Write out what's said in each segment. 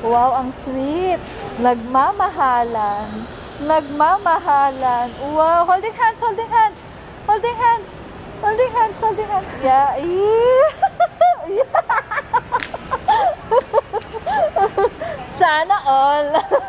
Wow, ang sweet. Nagmamahalan. Nagmamahalan. Wow, holding hands, holding hands. Holding hands. Holding hands, holding hands. Yeah. Sana all.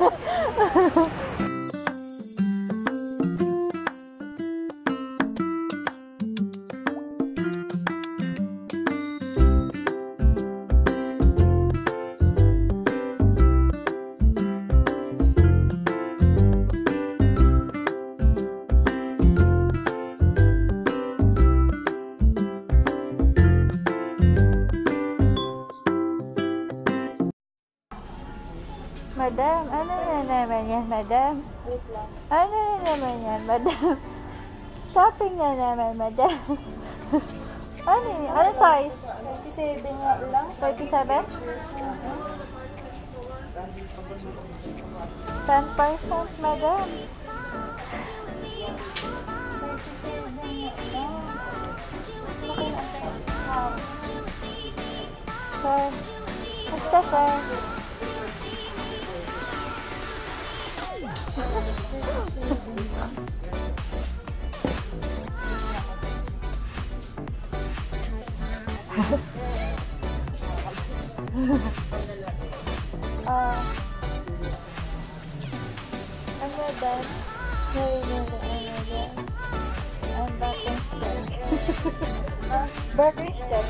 Madam, ano na naman yan, madam? Wait lang. Ano na naman yan, madam? Shopping na naman, madam. Ano yun? Ano size? 27 nga lang. 37? 10%, madam. Sir, basta sir. Ano dan? Ang batang step. Burger step.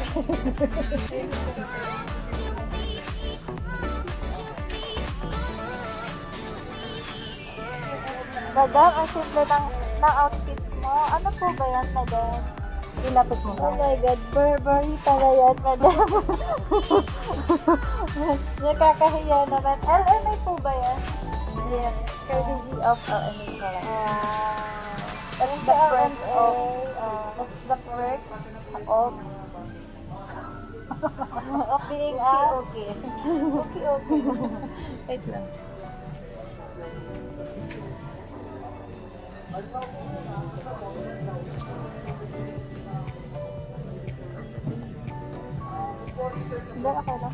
Madam, ang simple ng outfit mo. Ano po ba yan, madam? Ilapit mo Oh lang. my God, Burberry pala yan, madam. Nakakahiya naman. LMA po ba yan? Yes. Courtesy of LMA pala. Parang The sa friends of, of the perks of being okay. okay. Wait lang. Hindi, okay lang.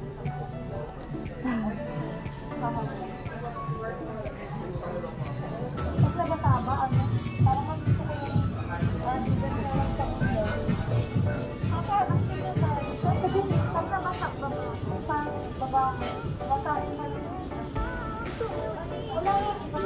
Pag nagasama, ano? Parang mag-gusto ko yung dito na lang sa inyo. Okay, ang sige sa kasi pag nabasak ba sa baba, basahin mo yun. Wala yung iba.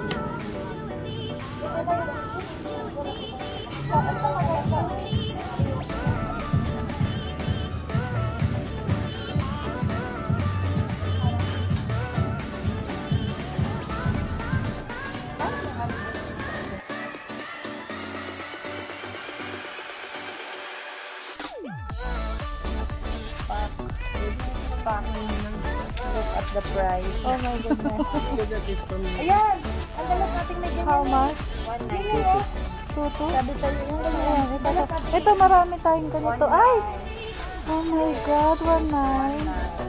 Look at the price. Oh my goodness. Look at this for me. Ayan! Ang dalas natin may ganyan. How much? 190. Tutu? Sabi sa'yo yung Ayan, ito marami tayong ganito. Ay! Oh my God, 1.9.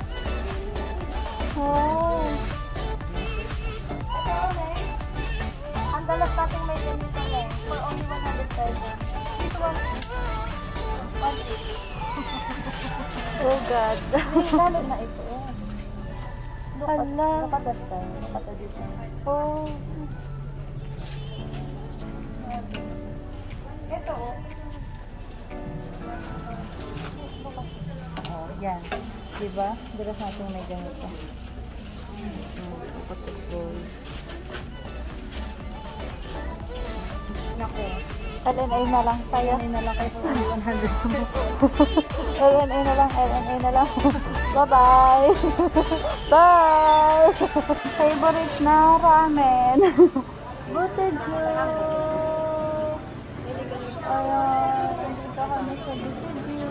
Oh. Ang dalas natin may ganito na for only 100 pesos. This one, 180. Oh God. Lalo na ito. Hala. Nakadasta. Nakadasta. Oh. Ito. Oh, yan. Diba? Dalas natin may ganito. Kapatid gold. Naku. LNA na lang tayo. Yan na lang kayo for 100 pesos. LNA na lang, LNA na lang. Bye-bye. Bye. Favorite na ramen. Buteju. Ayan, nandito kami sa Buteju.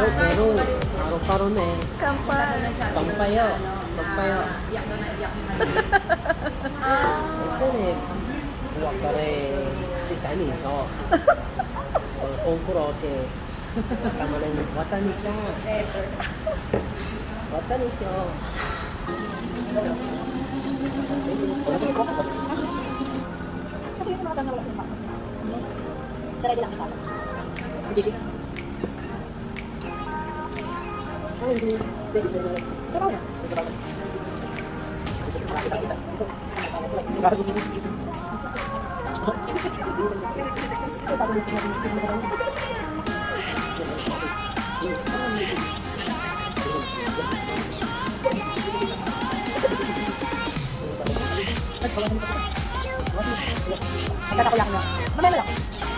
pero paru-paru na eh. Kampan. Pampayo. Iyak na iyak yung Kasi eh, huwag ka rin si Sani. So, kongkuro si tama na yung watani siya. Watani siya. Kasi yung mga tanong wala sa mga. Tara lang ikaw. Jesse. Pero na. Magkatakulak na. Mamaya na lang.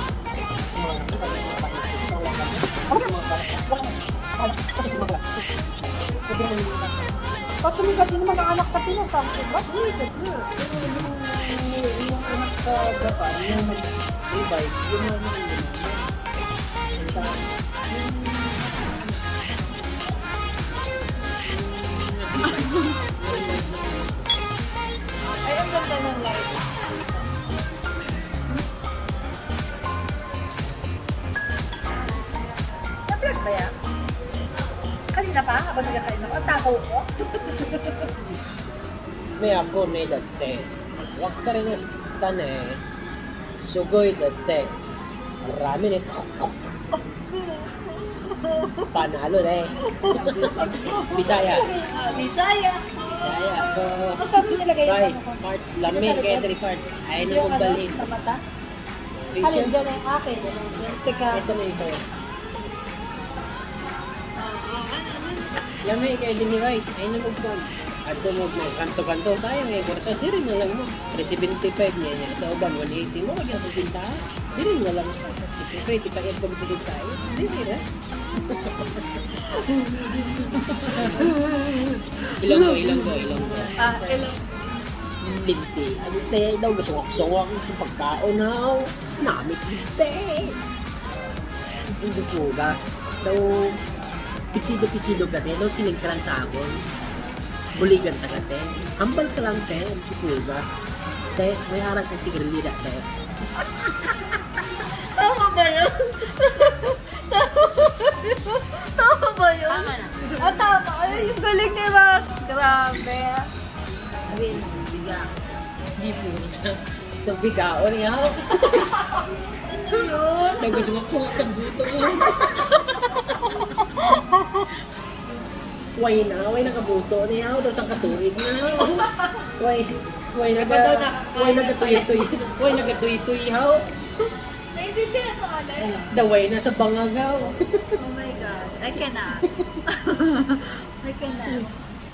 Pag tumigat din naman ang anak pati ng something, ba't hindi? Yung anak sa Japan, yung e-bike, yung Ay, ang ganda ng light. Na-vlog ba yan? Kanina pa, habang nagkakain ako, ang tao ko. may ako may dati. Huwag ka rin tane. Sugoy dati. Marami nito. Panalo na eh. Bisaya. Bisaya. Bisaya ako. Ang sabi nilagay Right, yung ano ko. part, lami, kaya dari part. Ayaw na Yung kong ano, dalhin. sa mata. Halin dyan ang akin. Teka. Ito na ito. Lami, kaya din right. Ayaw na magpon. At mo kanto-kanto tayo ngayon. Kwarta, di rin na lang mo. 375 niya. Sa uban, 180 mo. Wag yung pagpinta. Di rin na lang. Si Pepe, di pa yan pagpinta tayo. Di rin na. Ilonggo. Ah, ilang. Linti. Ano tayo daw, gusto-gusto sa pagkaon na. Namit linti. Hindi po ba? Daw, pisido-pisido ka rin. Daw sinigkaran sa akon. Buligan ka te. Hambal ka lang te. Hindi po ba? Te, may harap ng tigrilida te. Tama ba yun? Tama ba yun? Tama na. Ah, tama. Ay, yung galing ni Ras. Grabe. Sabihin, bigla. Hindi po niya. Nabigaon niya. Ano yun? Nagusungak-sungak sa buto mo. Way na kabuto niya. Daw sang katuig na. Way nagatuy-tuy haw. Naiintindihan mo, Alex? Daway na sa bangagaw. Oh my God. I cannot. I cannot.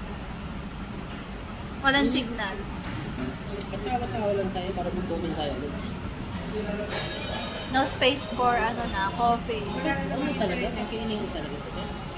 Walang signal. Katawa-tawa lang tayo para mag-comment tayo ulit. No space for, ano na, coffee. Ano talaga? Kainin mo talaga ito.